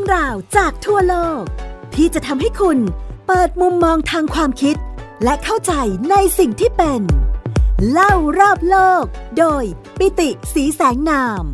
รื่องราวจากทั่วโลกที่จะทำให้คุณเปิดมุมมองทางความคิดและเข้าใจในสิ่งที่เป็นเล่ารอบโลกโดยปิติ ศรีแสงนาม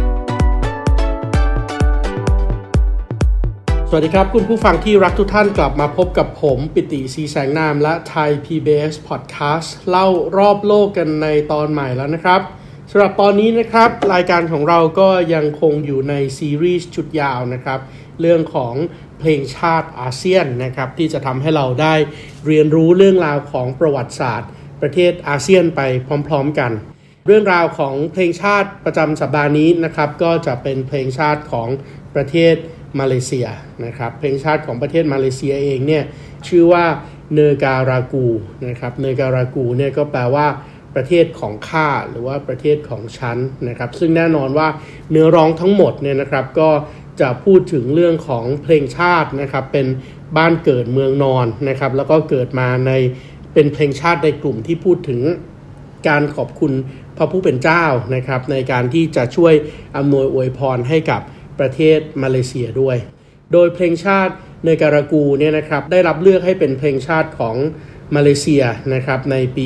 สวัสดีครับคุณผู้ฟังที่รักทุกท่านกลับมาพบกับผมปิติ ศรีแสงนามและไทย PBS Podcast เล่ารอบโลกกันในตอนใหม่แล้วนะครับสำหรับตอนนี้นะครับรายการของเราก็ยังคงอยู่ในซีรีส์ชุดยาวนะครับเรื่องของเพลงชาติอาเซียนนะครับที่จะทำให้เราได้เรียนรู้เรื่องราวของประวัติศาสตร์ประเทศอาเซียนไปพร้อมๆกันเรื่องราวของเพลงชาติประจำสัปดาห์นี้นะครับก็จะเป็นเพลงชาติของประเทศมาเลเซียนะครับเพลงชาติของประเทศมาเลเซียเองเนี่ยชื่อว่าเนการากูนะครับเนการากูเนี่ยก็แปลว่าประเทศของข้าหรือว่าประเทศของฉันนะครับซึ่งแน่นอนว่าเนื้อร้องทั้งหมดเนี่ยนะครับก็จะพูดถึงเรื่องของเพลงชาตินะครับเป็นบ้านเกิดเมืองนอนนะครับแล้วก็เกิดมาในเป็นเพลงชาติในกลุ่มที่พูดถึงการขอบคุณพระผู้เป็นเจ้านะครับในการที่จะช่วยอำนวยอวยพรให้กับประเทศมาเลเซียด้วยโดยเพลงชาติเนการากูเนี่ยนะครับได้รับเลือกให้เป็นเพลงชาติของมาเลเซียนะครับในปี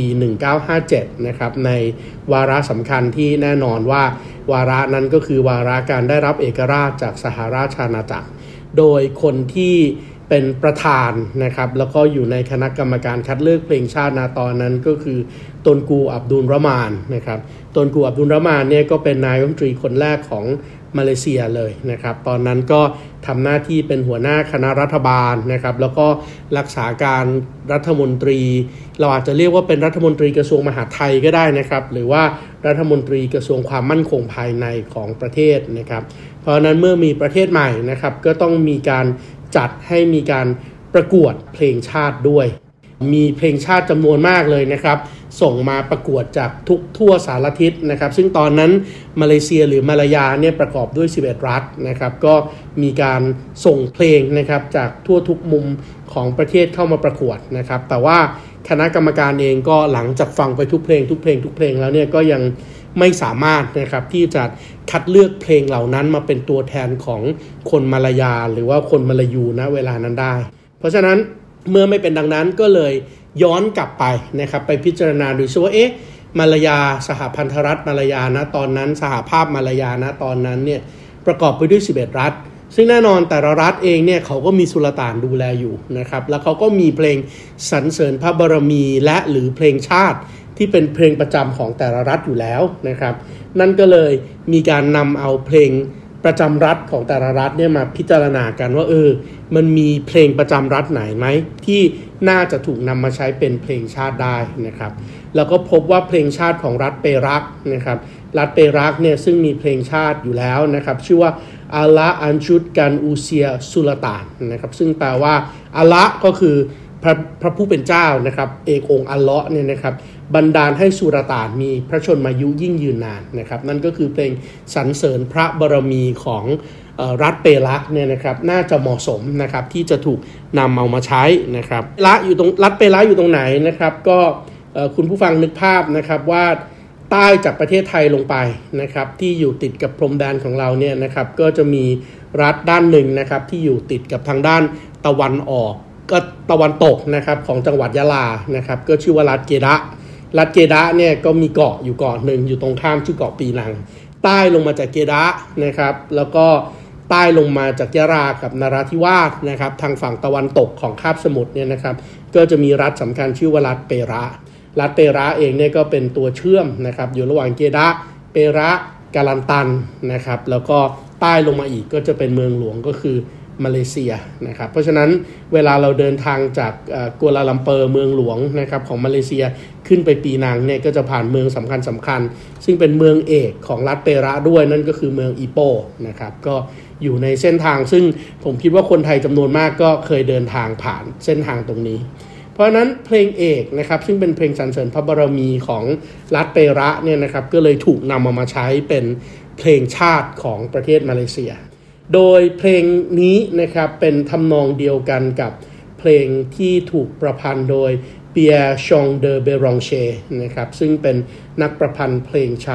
1957นะครับในวาระสำคัญที่แน่นอนว่าวาระนั้นก็คือวาระการได้รับเอกราชจากสหราชอาณาจักรโดยคนที่เป็นประธานนะครับแล้วก็อยู่ในคณะกรรมการคัดเลือกเพลงชาติตอนนั้นก็คือตนกูอับดุลเราะมานนะครับตนกูอับดุลเราะมานเนี่ยก็เป็นนายกรัฐมนตรีคนแรกของมาเลเซียเลยนะครับตอนนั้นก็ทำหน้าที่เป็นหัวหน้าคณะรัฐบาลนะครับแล้วก็รักษาการรัฐมนตรีเราอาจจะเรียกว่าเป็นรัฐมนตรีกระทรวงมหาดไทยก็ได้นะครับหรือว่ารัฐมนตรีกระทรวงความมั่นคงภายในของประเทศนะครับเพราะฉะนั้นเมื่อมีประเทศใหม่นะครับก็ต้องมีการจัดให้มีการประกวดเพลงชาติด้วยมีเพลงชาติจำนวนมากเลยนะครับส่งมาประกวดจากทั่วสารทิศนะครับซึ่งตอนนั้นมาเลเซียหรือมาลายาเนี่ยประกอบด้วย11รัฐนะครับก็มีการส่งเพลงนะครับจากทั่วทุกมุมของประเทศเข้ามาประกวดนะครับแต่ว่าคณะกรรมการเองก็หลังจากฟังไปทุกเพลงแล้วเนี่ยก็ยังไม่สามารถนะครับที่จะคัดเลือกเพลงเหล่านั้นมาเป็นตัวแทนของคนมาลายาหรือว่าคนมาลายูณเวลานั้นได้เพราะฉะนั้นเมื่อไม่เป็นดังนั้นก็เลยย้อนกลับไปนะครับไปพิจารณาดูซิว่ามาลายาสหพันธรัฐมาลายานะตอนนั้นสหภาพมาลายานะตอนนั้นเนี่ยประกอบไปด้วย11รัฐซึ่งแน่นอนแต่ละรัฐเองเนี่ยเขาก็มีสุลต่านดูแลอยู่นะครับแล้วเขาก็มีเพลงสรรเสริญพระบารมีและหรือเพลงชาติที่เป็นเพลงประจำของแต่ละรัฐอยู่แล้วนะครับนั่นก็เลยมีการนำเอาเพลงประจำรัฐของแต่ละรัฐเนี่ยมาพิจารณากันว่ามันมีเพลงประจำรัฐไหนไหมที่น่าจะถูกนำมาใช้เป็นเพลงชาติได้นะครับแล้วก็พบว่าเพลงชาติของรัฐเปรักนะครับรัฐเปรักเนี่ยซึ่งมีเพลงชาติอยู่แล้วนะครับชื่อว่าอัลละอันชุดกันอูเซียสุลต่านนะครับซึ่งแปลว่าอัลละก็คือพระผู้เป็นเจ้านะครับเอกองค์อัลเลาะห์เนี่ยนะครับบันดาลให้สุลต่านมีพระชนมายุยิ่งยืนนานนะครับนั่นก็คือเพลงสรรเสริญพระบารมีของรัฐเปรักเนี่ยนะครับน่าจะเหมาะสมนะครับที่จะถูกนำเอามาใช้นะครับรัฐเปรักอยู่ตรงไหนนะครับก็คุณผู้ฟังนึกภาพนะครับว่าใต้จากประเทศไทยลงไปนะครับที่อยู่ติดกับพรมแดนของเราเนี่ยนะครับก็จะมีรัฐด้านหนึ่งนะครับที่อยู่ติดกับทางด้านตะวันออกก็ตะวันตกนะครับของจังหวัดยะลานะครับก็ชื่อว่ารัฐเกดะเนี่ยก็มีเกาะอยู่เกาะหนึ่งอยู่ตรงข้ามชื่อเกาะปีนังใต้ลงมาจากเกดะนะครับแล้วก็ใต้ลงมาจากยะลากับนราธิวาสนะครับทางฝั่งตะวันตกของคาบสมุทรเนี่ยนะครับก็จะมีรัฐสำคัญชื่อว่ารัฐเประเองเนี่ยก็เป็นตัวเชื่อมนะครับอยู่ระหว่างเกดะเประกาลันตันนะครับแล้วก็ใต้ลงมาอีกก็จะเป็นเมืองหลวงก็คือมาเลเซียนะครับเพราะฉะนั้นเวลาเราเดินทางจากกัวลาลัมเปอร์เมืองหลวงนะครับของมาเลเซียขึ้นไปปีนังเนี่ยก็จะผ่านเมืองสำคัญซึ่งเป็นเมืองเอกของรัฐเประด้วยนั่นก็คือเมืองอีโปนะครับก็อยู่ในเส้นทางซึ่งผมคิดว่าคนไทยจำนวนมากก็เคยเดินทางผ่านเส้นทางตรงนี้เพราะฉะนั้นเพลงเอกนะครับซึ่งเป็นเพลงสรรเสริญพระบารมีของรัฐเประเนี่ยนะครับก็เลยถูกนำมาใช้เป็นเพลงชาติของประเทศมาเลเซียโดยเพลงนี้นะครับเป็นทำนองเดียวกันกับเพลงที่ถูกประพันธ์โดยเปียร์ชองเดอเบรองเชนะครับซึ่งเป็นนักประพันธ์เพลงชาว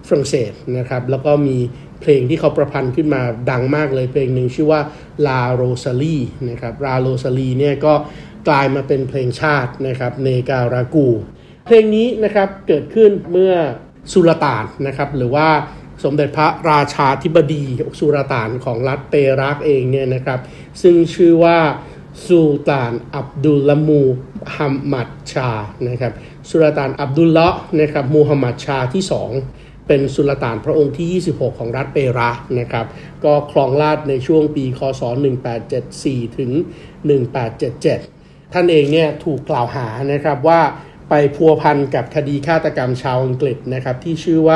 ฝรั่งเศสนะครับแล้วก็มีเพลงที่เขาประพันธ์ขึ้นมาดังมากเลยเพลงหนึ่งชื่อว่า La Rosalie นะครับ La Rosalie เนี่ยก็กลายมาเป็นเพลงชาตินะครับเนการากูเพลงนี้นะครับเกิดขึ้นเมื่อสุลต่านนะครับหรือว่าสมเด็จพระราชาธิบดีสุลต่านของรัฐเปรักเองเนี่ยนะครับซึ่งชื่อว่าสุลต่านอับดุลละมูฮัมหมัดชานะครับสุลต่านอับดุลละนะครับมูฮัมหมัดชาที่2เป็นสุลต่านพระองค์ที่26ของรัฐเปรักนะครับก็ครองราชย์ในช่วงปีคศ1874ถึง1877ท่านเองเนี่ยถูกกล่าวหานะครับว่าไปพัวพันกับคดีฆาตกรรมชาวอังกฤษนะครับที่ชื่อว่า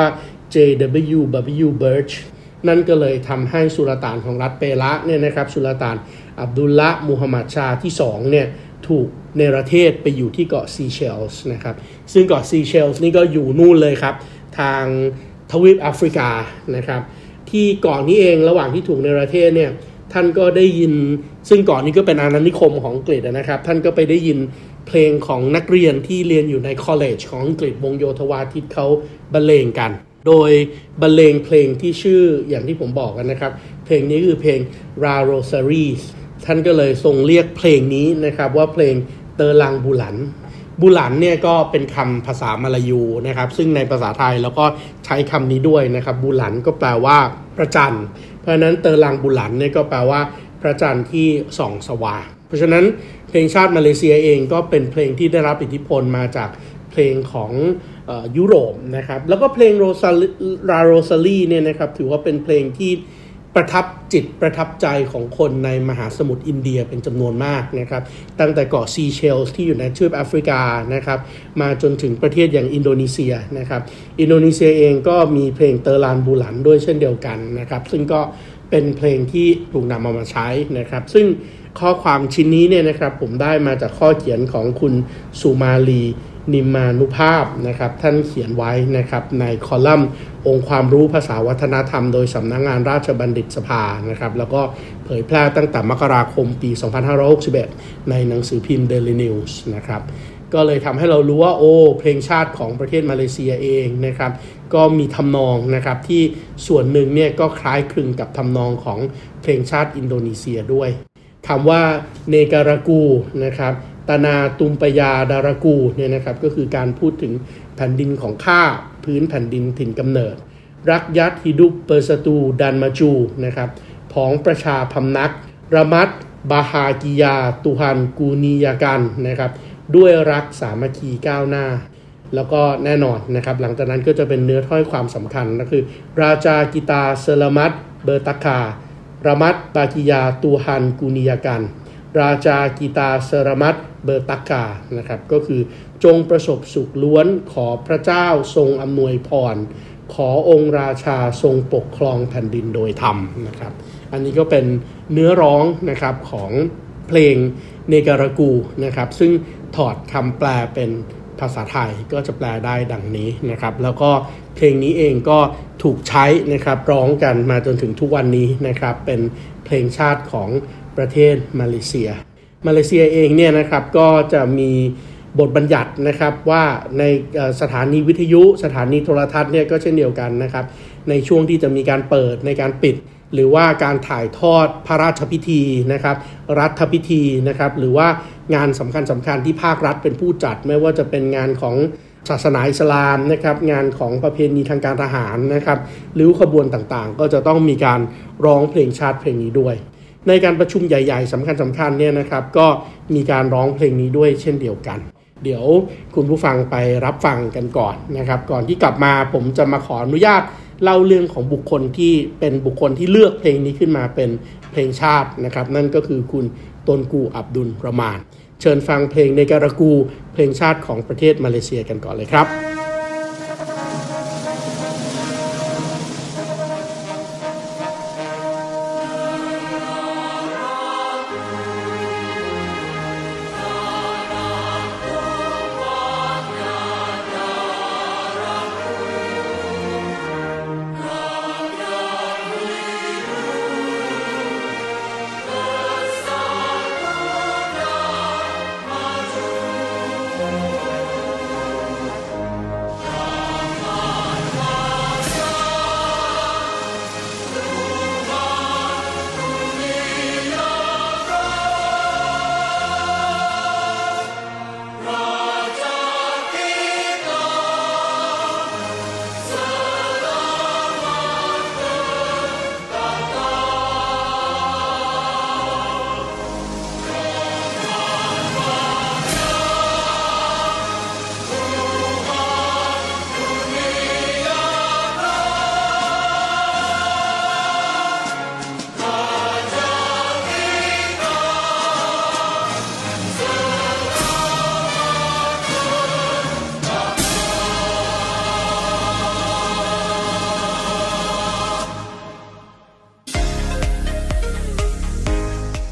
J.W. Birch นั่นก็เลยทำให้สุลต่านของรัฐเปรักเนี่ยนะครับสุลต่านอับดุลละมูฮัมหมัดชาที่2เนี่ยถูกเนรเทศไปอยู่ที่เกาะซีเชลส์นะครับซึ่งเกาะซีเชลส์นี่ก็อยู่นู่นเลยครับทางทวีปแอฟริกานะครับที่เกาะนี้เองระหว่างที่ถูกเนรเทศเนี่ยท่านก็ได้ยินซึ่งเกาะนี้ก็เป็นอาณานิคมของอังกฤษนะครับท่านก็ไปได้ยินเพลงของนักเรียนที่เรียนอยู่ในคอลเลจของอังกฤษวงโยธวาทิตเขาบรรเลงกันโดยบรรเลงเพลงที่ชื่ออย่างที่ผมบอกกันนะครับเพลงนี้คือเพลง La Rosalie ท่านก็เลยทรงเรียกเพลงนี้นะครับว่าเพลงเตอลังบุหลันบุหลันเนี่ยก็เป็นคำภาษามลายูนะครับซึ่งในภาษาไทยเราก็ใช้คำนี้ด้วยนะครับบุหลันก็แปลว่าพระจันทร์เพราะฉะนั้นเตอลังบุหลันเนี่ยก็แปลว่าพระจันทร์ที่ส่องสว่างเพราะฉะนั้นเพลงชาติมาเลเซียเองก็เป็นเพลงที่ได้รับอิทธิพลมาจากเพลงของยุโรปนะครับแล้วก็เพลงราโรซาลีเนี่ยนะครับถือว่าเป็นเพลงที่ประทับจิตประทับใจของคนในมหาสมุทรอินเดียเป็นจำนวนมากนะครับตั้งแต่เกาะซีเชลส์ที่อยู่ในทวีปแอฟริกานะครับมาจนถึงประเทศอย่างอินโดนีเซียนะครับอินโดนีเซียเองก็มีเพลงเตอร์ลานบูหลันด้วยเช่นเดียวกันนะครับซึ่งก็เป็นเพลงที่ถูกนำมาใช้นะครับซึ่งข้อความชิ้นนี้เนี่ยนะครับผมได้มาจากข้อเขียนของคุณสุมาลีนิมานุภาพนะครับท่านเขียนไว้นะครับในคอลัมน์องค์ความรู้ภาษาวัฒนธรรมโดยสำนักงานราชบัณฑิตสภานะครับแล้วก็เผยแพร่ตั้งแต่มกราคมปี2561ในหนังสือพิมพ์ Daily News นะครับก็เลยทำให้เรารู้ว่าเพลงชาติของประเทศมาเลเซียเองนะครับก็มีทำนองนะครับที่ส่วนหนึ่งเนี่ยก็คล้ายคลึงกับทำนองของเพลงชาติอินโดนีเซียด้วยคำว่าเนการากูนะครับตานาตุมปยาดารากูเนี่ยนะครับก็คือการพูดถึงแผ่นดินของข้าพื้นแผ่นดินถิ่นกำเนิดรักยัดฮิดุปเปอร์สตูดันมาจูนะครับพ้องประชาพำนักระมัดบาฮากิยาตุฮันกูนียากันนะครับด้วยรักสามัคคีก้าวหน้าแล้วก็แน่นอนนะครับหลังจากนั้นก็จะเป็นเนื้อถ้อยความสำคัญก็คือราจากิตาเซลมัดเบอร์ตาคาระมัดบากิยาตุฮันกูนียากันราชากีตาเซรมัตเบอร์ตักกานะครับก็คือจงประสบสุขล้วนขอพระเจ้าทรงอำนวยพรขอองค์ราชาทรงปกครองแผ่นดินโดยธรรมนะครับอันนี้ก็เป็นเนื้อร้องนะครับของเพลงเนการากูนะครับซึ่งถอดคำแปลเป็นภาษาไทยก็จะแปลได้ดังนี้นะครับแล้วก็เพลงนี้เองก็ถูกใช้นะครับร้องกันมาจนถึงทุกวันนี้นะครับเป็นเพลงชาติของประเทศมาเลเซียเองเนี่ยนะครับก็จะมีบทบัญญัตินะครับว่าในสถานีวิทยุสถานีโทรทัศน์เนี่ยก็เช่นเดียวกันนะครับในช่วงที่จะมีการเปิดในการปิดหรือว่าการถ่ายทอดพระราชพิธีนะครับรัฐพิธีนะครับหรือว่างานสำคัญที่ภาครัฐเป็นผู้จัดไม่ว่าจะเป็นงานของศาสนาอิสลามนะครับงานของประเพณีทางการทหารนะครับริ้วขบวนต่างๆก็จะต้องมีการร้องเพลงชาติเพลงนี้ด้วยในการประชุมใหญ่ๆสำคัญเนี่ยนะครับก็มีการร้องเพลงนี้ด้วยเช่นเดียวกันเดี๋ยวคุณผู้ฟังไปรับฟังกันก่อนนะครับก่อนที่กลับมาผมจะมาขออนุญาตเล่าเรื่องของบุคคลที่เป็นบุคคลที่เลือกเพลงนี้ขึ้นมาเป็นเพลงชาตินะครับนั่นก็คือคุณตนกูอับดุลรอมานเชิญฟังเพลงเนการากูเพลงชาติของประเทศมาเลเซียกันก่อนเลยครับ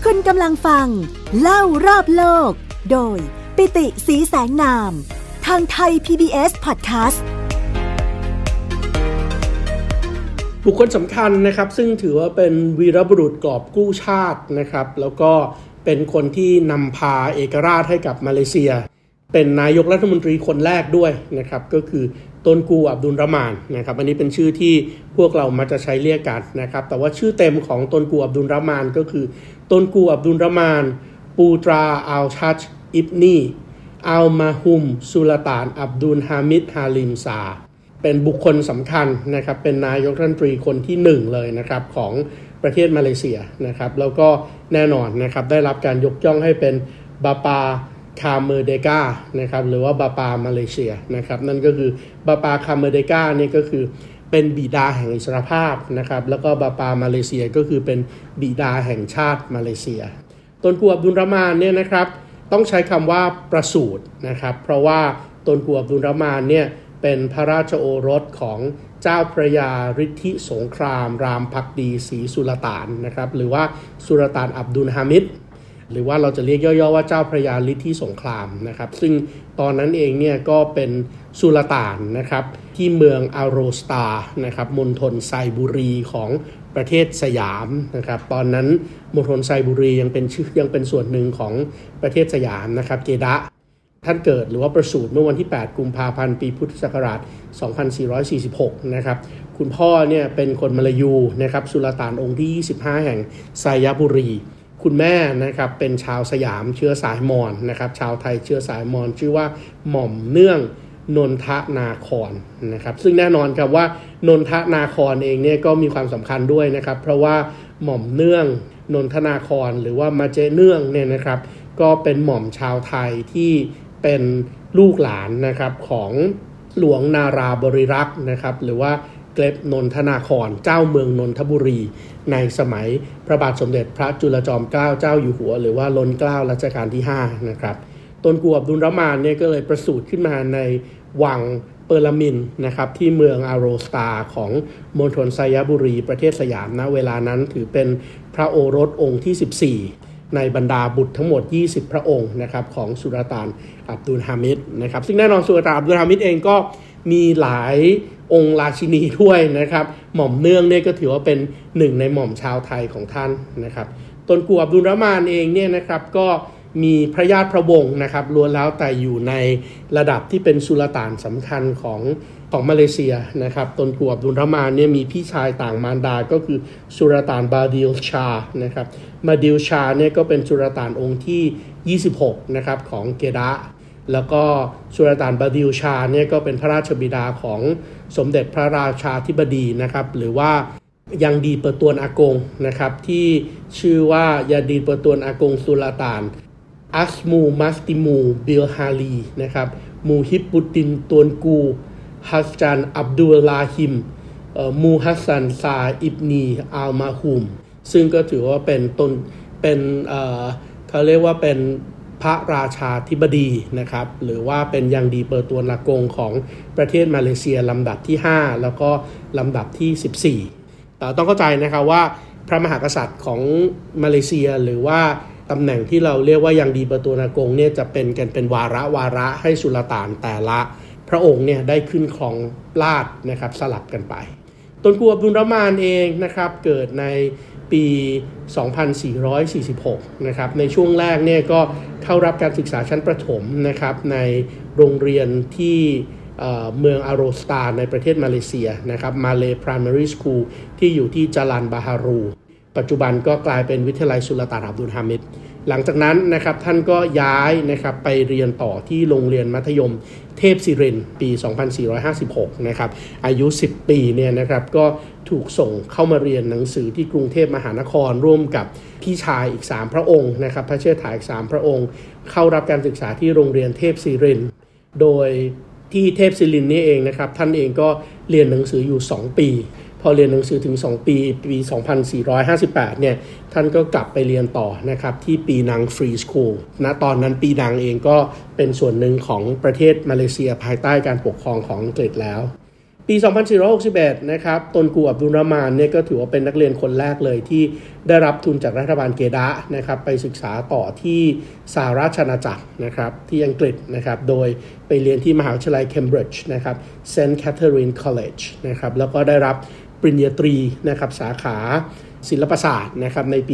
คุณกำลังฟังเล่ารอบโลกโดยปิติ ศรีแสงนามทางไทย PBS Podcast บุคคลสำคัญนะครับซึ่งถือว่าเป็นวีรบุรุษกอบกู้ชาตินะครับแล้วก็เป็นคนที่นำพาเอกราชให้กับมาเลเซียเป็นนายกรัฐมนตรีคนแรกด้วยนะครับก็คือตุนกูอับดุลรามานนะครับอันนี้เป็นชื่อที่พวกเรามักจะใช้เรียกกันนะครับแต่ว่าชื่อเต็มของตุนกูอับดุลรามานก็คือตุนกูอับดุลรามานปูตราอัลชัชอิบนีอัลมาฮุมสุลต่านอับดุลฮามิดฮาลิมซาเป็นบุคคลสำคัญนะครับเป็นนายกรัฐมนตรีคนที่1เลยนะครับของประเทศมาเลเซียนะครับแล้วก็แน่นอนนะครับได้รับการยกย่องให้เป็นบาปาคาเมเดกานะครับหรือว่าบาปามาเลเซียนะครับนั่นก็คือบาปาคาเมเดกานี่ก็คือเป็นบิดาแห่งอิสรภาพนะครับแล้วก็บาปามาเลเซียก็คือเป็นบิดาแห่งชาติมาเลเซียตุนกูอับดุลรามานเนี่ยนะครับต้องใช้คำว่าประสูตินะครับเพราะว่าตุนกูอับดุลรามานเนี่ยเป็นพระราชโอรสของเจ้าพระยาฤทธิสงครามรามภักดีศรีสุลต่านนะครับหรือว่าสุลต่านอับดุลฮามิดหรือว่าเราจะเรียกย่อๆว่าเจ้าพระยาฤทธิสงครามนะครับซึ่งตอนนั้นเองเนี่ยก็เป็นสุลต่านนะครับที่เมืองอาโรสตานะครับมณฑลไซบุรีของประเทศสยามนะครับตอนนั้นมณฑลไซบุรียังเป็นส่วนหนึ่งของประเทศสยามนะครับเกดะท่านเกิดหรือว่าประสูติเมื่อวันที่8กุมภาพันธ์ปีพุทธศักราช2446นะครับคุณพ่อเนี่ยเป็นคนมลายูนะครับสุลต่านองค์ที่25แห่งไซยบุรีคุณแม่นะครับเป็นชาวสยามเชื้อสายมอญนะครับชาวไทยเชื้อสายมอญชื่อว่าหม่อมเนื่องนนทนาครนะครับซึ่งแน่นอนครับว่านนทนาครเองเนี่ยก็มีความสำคัญด้วยนะครับเพราะว่าหม่อมเนื่องนนทนาครหรือว่ามาเจเนื่องเนี่ยนะครับก็เป็นหม่อมชาวไทยที่เป็นลูกหลานนะครับของหลวงนาราบริรักษ์นะครับหรือว่าเกล็บนนทนาครเจ้าเมืองนนทบุรีในสมัยพระบาทสมเด็จพระจุลจอมเกล้าเจ้าอยู่หัวหรือว่าล้นเกล้ารัชกาลที่5นะครับตุนกูอับดุลรามานเนี่ยก็เลยประสูติขึ้นมาในวังเปอร์ลามินนะครับที่เมืองอาโรสตาของมณฑลไซยบุรีประเทศสยามณเวลานั้นถือเป็นพระโอรสองค์ที่14ในบรรดาบุตรทั้งหมด20พระองค์นะครับของสุลต่านอับดุลฮามิดนะครับซึ่งแน่นอนสุลต่านอับดุลฮามิดเองก็มีหลายองค์ราชินีด้วยนะครับหม่อมเนื่องเนี่ยก็ถือว่าเป็นหนึ่งในหม่อมชาวไทยของท่านนะครับตุนกูอับดุลรามานเองเนี่ยนะครับก็มีพระญาติพระวงศ์นะครับล้วนแล้วแต่อยู่ในระดับที่เป็นสุลต่านสำคัญของมาเลเซียนะครับตุนกูอับดุลรามานเนี่ยมีพี่ชายต่างมารดาก็คือสุลต่านบาดิลชานะครับบาดิลชาเนี่ยก็เป็นสุลต่านองค์ที่26นะครับของเกดะแล้วก็สุลต่านบาดิลชาเนี่ยก็เป็นพระราชบิดาของสมเด็จพระราชาธิบดีนะครับหรือว่ายังดีเปอร์ตวนอากงนะครับที่ชื่อว่ายาดีเปอร์ตวนอากงสุลต่านอัสมูมัสติมูบิลฮาลีนะครับมูฮิบบุตินตวนกูฮัสจันอับดุลลาฮิมมูฮัสซันซาอิบนีอัลมาฮุมซึ่งก็ถือว่าเป็นเขาเรียกว่าเป็นพระราชาธิบดีนะครับหรือว่าเป็นยังดีเปอร์ตวนอากงของประเทศมาเลเซียลำดับที่5แล้วก็ลำดับที่14แต่ต้องเข้าใจนะครับว่าพระมหากษัตริย์ของมาเลเซียหรือว่าตำแหน่งที่เราเรียกว่ายังดีเปอร์ตวนอากงเนี่ยจะเป็นวาระให้สุลต่านแต่ละพระองค์เนี่ยได้ขึ้นครองราชย์นะครับสลับกันไปตุนกูอับดุลรามานเองนะครับเกิดในปี 2446 นะครับในช่วงแรกเนี่ยก็เข้ารับการศึกษาชั้นประถมนะครับในโรงเรียนที่เมืองอาโรสตาในประเทศมาเลเซียนะครับมาเลย์ไพรมารีสคูลที่อยู่ที่จารันบาฮารูปัจจุบันก็กลายเป็นวิทยาลัยสุลต่านอับดุลฮามิดหลังจากนั้นนะครับท่านก็ย้ายนะครับไปเรียนต่อที่โรงเรียนมัธยมเทพศิรินทร์ปี 2456 นะครับอายุ10 ปีเนี่ยนะครับก็ถูกส่งเข้ามาเรียนหนังสือที่กรุงเทพมหานครร่วมกับพี่ชายอีก3พระองค์นะครับพระเชษฐาอีก3พระองค์เข้ารับการศึกษาที่โรงเรียนเทพศิรินทร์โดยที่เทพศิรินทร์นี่เองนะครับท่านเองก็เรียนหนังสืออยู่2 ปีพอเรียนหนังสือถึง2 ปี 2458 เนี่ยท่านก็กลับไปเรียนต่อนะครับที่ปีนังฟรีสคูลณตอนนั้นปีนังเองก็เป็นส่วนหนึ่งของประเทศมาเลเซียภายใต้การปกครองของอังกฤษแล้วปี 2461 นะครับตนกูอับดุลเราะห์มานเนี่ยก็ถือว่าเป็นนักเรียนคนแรกเลยที่ได้รับทุนจากรัฐบาลเกดะห์นะครับไปศึกษาต่อที่สหราชอาณาจักรนะครับที่อังกฤษนะครับโดยไปเรียนที่มหาวิทยาลัยเคมบริดจ์นะครับเซนต์แคทเธอรีนคอลเลจนะครับแล้วก็ได้รับปริญญาตรีนะครับสาขาศิลปศาสตร์นะครับในปี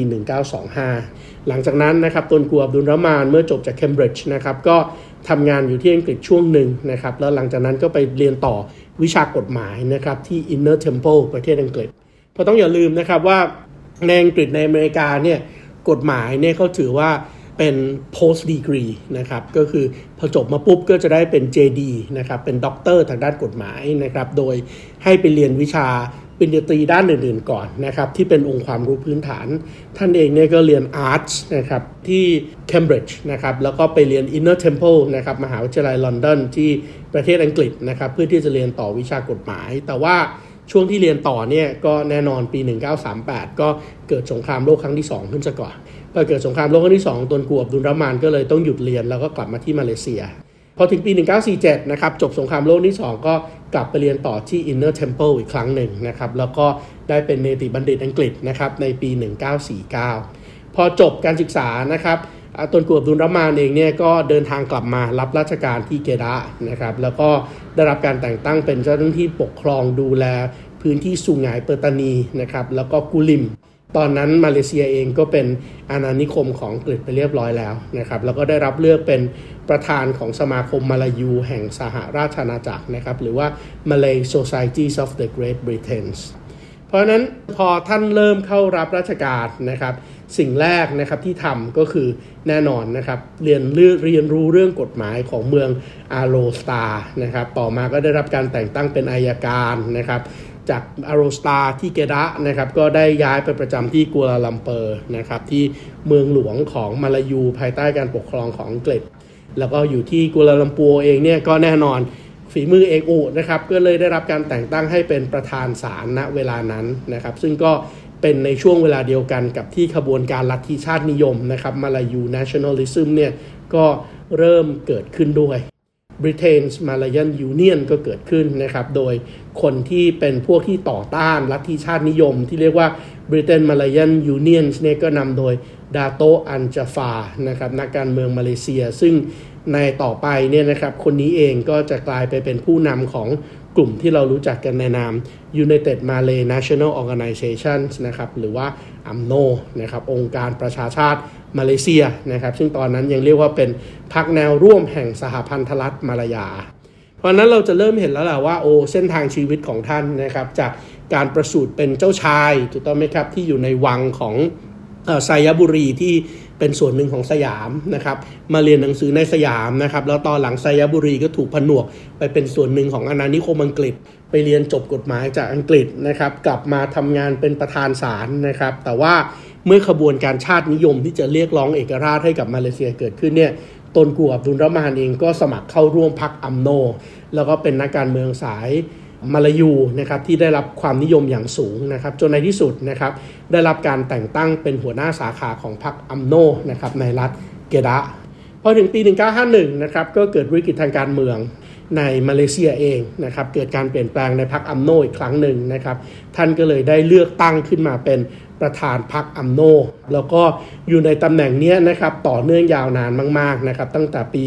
1925 หลังจากนั้นนะครับตนกูอับดุลเราะห์มานเมื่อจบจากเคมบริดจ์นะครับก็ทำงานอยู่ที่อังกฤษช่วงหนึ่งนะครับแล้วหลังจากนั้นก็ไปเรียนต่อวิชากฎหมายนะครับที่ Inner Temple ประเทศอังกฤษเพราะต้องอย่าลืมนะครับว่าในอังกฤษในอเมริกาเนี่ยกฎหมายเนี่ยเขาถือว่าเป็น post degree นะครับก็คือพอจบมาปุ๊บก็จะได้เป็น JD นะครับเป็นด็อกเตอร์ทางด้านกฎหมายนะครับโดยให้ไปเรียนวิชาปริญญาตรีด้านอื่นๆก่อนนะครับที่เป็นองค์ความรู้พื้นฐานท่านเองเนี่ยก็เรียน Arts นะครับที่ Cambridge นะครับแล้วก็ไปเรียน Inner Temple นะครับมหาวิทยาลัยลอนดอนที่ประเทศอังกฤษนะครับเพื่อที่จะเรียนต่อวิชากฎหมายแต่ว่าช่วงที่เรียนต่อเนี่ยก็แน่นอนปี 1938 ก็เกิดสงครามโลกครั้งที่2ขึ้นซะก่อนพอเกิดสงครามโลกครั้งที่2ตนกูอับดุลเราะห์มานก็เลยต้องหยุดเรียนแล้วก็กลับมาที่มาเลเซียพอถึงปี 1947 นะครับจบสงครามโลกที่2ก็กลับไปเรียนต่อที่ Inner Temple อีกครั้งหนึ่งนะครับแล้วก็ได้เป็นเนติบัณฑิตอังกฤษนะครับในปี 1949 พอจบการศึกษานะครับตนกูอับดุลเราะห์มานเองเนี่ยก็เดินทางกลับมารับราชการที่เกดะห์นะครับแล้วก็ได้รับการแต่งตั้งเป็นเจ้าหน้าที่ปกครองดูแลพื้นที่สุไหงเปอร์ตานีนะครับแล้วก็กุลิมตอนนั้นมาเลเซียเองก็เป็นอาณานิคมของอังกฤษไปเรียบร้อยแล้วนะครับแล้วก็ได้รับเลือกเป็นประธานของสมาคมมาลายูแห่งสหราชอาณาจักรนะครับหรือว่า Malay Societies of the Great Britain เพราะฉะนั้นพอท่านเริ่มเข้ารับราชการนะครับสิ่งแรกนะครับที่ทำก็คือแน่นอนนะครับเรียนรู้เรื่องกฎหมายของเมืองอาโรสตานะครับต่อมาก็ได้รับการแต่งตั้งเป็นอัยการนะครับจากอาโรสตาที่เกดะห์นะครับก็ได้ย้ายไปประจำที่กัวลาลัมเปอร์นะครับที่เมืองหลวงของมาลายูภายใต้การปกครองของอังกฤษแล้วก็อยู่ที่กัวลาลัมปัวเองเนี่ยก็แน่นอนฝีมือเอกอุนะครับก็เลยได้รับการแต่งตั้งให้เป็นประธานศาลณเวลานั้นนะครับซึ่งก็เป็นในช่วงเวลาเดียวกันกับที่ขบวนการลัทธิชาตินิยมนะครับมาลายู nationalism เนี่ยก็เริ่มเกิดขึ้นด้วย Britain's Malayan Union ก็เกิดขึ้นนะครับโดยคนที่เป็นพวกที่ต่อต้านลัทธิชาตินิยมที่เรียกว่า Britain Malayan Union เนี่ยก็นำโดยดาโตอันจาฟานะครับนักการเมืองมาเลเซียซึ่งในต่อไปเนี่ยนะครับคนนี้เองก็จะกลายไปเป็นผู้นำของกลุ่มที่เรารู้จักกันในนาม United Malay National Organization นะครับหรือว่า UMNO นะครับองค์การประชาชาติมาเลเซียนะครับซึ่งตอนนั้นยังเรียกว่าเป็นพรรคแนวร่วมแห่งสหพันธรัฐมาลายาเพราะนั้นเราจะเริ่มเห็นแล้วแหละว่าเส้นทางชีวิตของท่านนะครับจากการประสูติเป็นเจ้าชายถูกต้องไหมครับที่อยู่ในวังของไซยบุรีที่เป็นส่วนหนึ่งของสยามนะครับมาเรียนหนังสือในสยามนะครับแล้วตอนหลังไซยบุรีก็ถูกผนวกไปเป็นส่วนหนึ่งของอาณานิคมอังกฤษไปเรียนจบกฎหมายจากอังกฤษนะครับกลับมาทำงานเป็นประธานศาลนะครับแต่ว่าเมื่อขบวนการชาตินิยมที่จะเรียกร้องเอกราชให้กับมาเลเซียเกิดขึ้นเนี่ยตนกูอับดุลเราะห์มานเองก็สมัครเข้าร่วมพรรคอัมโนแล้วก็เป็นนักการเมืองสายมาลายูนะครับที่ได้รับความนิยมอย่างสูงนะครับจนในที่สุดนะครับได้รับการแต่งตั้งเป็นหัวหน้าสาขาของพรรคอัมโนนะครับในรัฐเกดะห์พอถึงปี 1951 นะครับก็เกิดวิกฤตทางการเมืองในมาเลเซียเองนะครับเกิดการเปลี่ยนแปลงในพรรคอัมโนอีกครั้งหนึ่งนะครับท่านก็เลยได้เลือกตั้งขึ้นมาเป็นประธานพรรคอัมโนแล้วก็อยู่ในตำแหน่งนี้นะครับต่อเนื่องยาวนานมากๆนะครับตั้งแต่ปี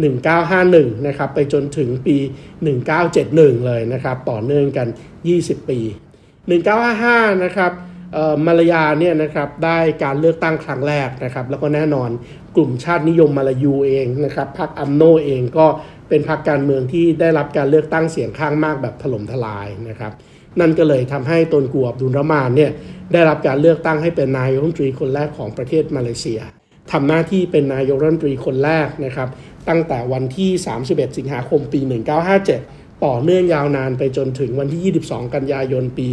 1951 นะครับไปจนถึงปี 1971 เลยนะครับต่อเนื่องกัน 20 ปี 1955 นะครับมาลายาเนี่ยนะครับได้การเลือกตั้งครั้งแรกนะครับแล้วก็แน่นอนกลุ่มชาตินิยมมาลายูเองนะครับพรรคอัมโนเองก็เป็นพรรคการเมืองที่ได้รับการเลือกตั้งเสียงข้างมากแบบถล่มทลายนะครับนั่นก็เลยทำให้ตนกูอับดุลเราะห์มานเนี่ยได้รับการเลือกตั้งให้เป็นนายกรัฐมนตรีคนแรกของประเทศมาเลเซียทำหน้าที่เป็นนายกรัฐมนตรีคนแรกนะครับตั้งแต่วันที่ 31 สิงหาคม ปี 1957 ต่อเนื่องยาวนานไปจนถึงวันที่ 22 กันยายน ปี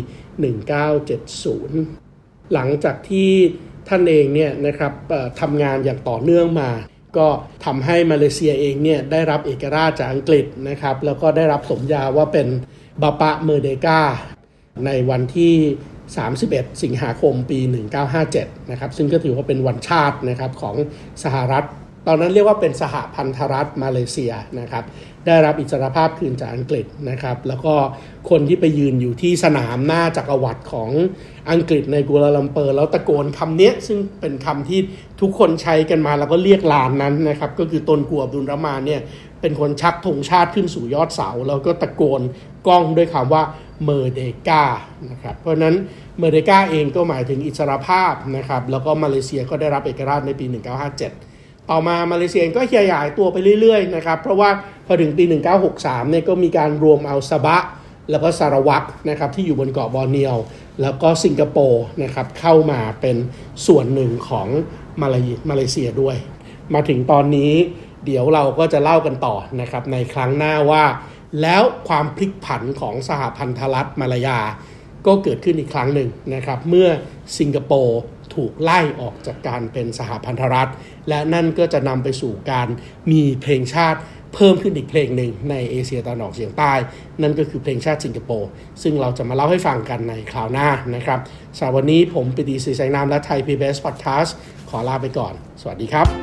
1970 หลังจากที่ท่านเองเนี่ยนะครับทำงานอย่างต่อเนื่องมาก็ทำให้มาเลเซียเองเนี่ยได้รับเอกราชจากอังกฤษนะครับแล้วก็ได้รับสมญาว่าเป็นบาปะเมอร์เดกาในวันที่ 31 สิงหาคม ปี 1957 นะครับซึ่งก็ถือว่าเป็นวันชาตินะครับของสหรัฐตอนนั้นเรียกว่าเป็นสหพันธรัฐมาเลเซียนะครับได้รับอิสรภาพคืนจากอังกฤษนะครับแล้วก็คนที่ไปยืนอยู่ที่สนามหน้าจักรวรรดิของอังกฤษในกัวลาลัมเปอร์แล้วตะโกนคำนี้ซึ่งเป็นคำที่ทุกคนใช้กันมาแล้วก็เรียกลานนั้นนะครับก็คือตนกัวอับดุลเราะห์มานเนี่ยเป็นคนชักธงชาติขึ้นสู่ยอดเสาแล้วก็ตะโกนก้องด้วยคำว่าเมอร์เดกานะครับเพราะนั้นเมอร์เดกาเองก็หมายถึงอิสรภาพนะครับแล้วก็มาเลเซียก็ได้รับเอกราชในปี 1957 ต่อมามาเลเซียก็ขยายตัวไปเรื่อยๆนะครับเพราะว่าพอถึงปี 1963 เนี่ยก็มีการรวมเอาซาบะแล้วก็ซาราวักนะครับที่อยู่บนเกาะบอร์เนียวแล้วก็สิงคโปร์นะครับเข้ามาเป็นส่วนหนึ่งของมาเลเซียด้วยมาถึงตอนนี้เดี๋ยวเราก็จะเล่ากันต่อนะครับในครั้งหน้าว่าแล้วความพลิกผันของสหพันธรัฐมาลายาก็เกิดขึ้นอีกครั้งหนึ่งนะครับเมื่อสิงคโปร์ถูกไล่ออกจากการเป็นสหพันธรัฐและนั่นก็จะนำไปสู่การมีเพลงชาติเพิ่มขึ้นอีกเพลงหนึ่งในเอเชียตะวันออกเฉียงใต้นั่นก็คือเพลงชาติสิงคโปร์ซึ่งเราจะมาเล่าให้ฟังกันในคราวหน้านะครับสำหรับวันนี้ผมปิติ ศรีแสงนามและไทย PBS Podcast ขอลาไปก่อนสวัสดีครับ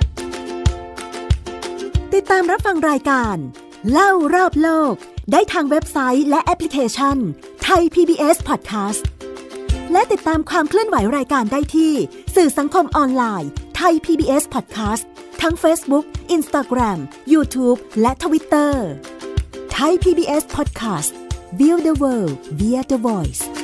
ติดตามรับฟังรายการเล่ารอบโลกได้ทางเว็บไซต์และแอปพลิเคชันไทย PBS Podcast และติดตามความเคลื่อนไหวรายการได้ที่สื่อสังคมออนไลน์ไทย PBS Podcast ทั้ง Facebook, Instagram, YouTube และ Twitter ไทย PBS Podcast Build the World via the Voice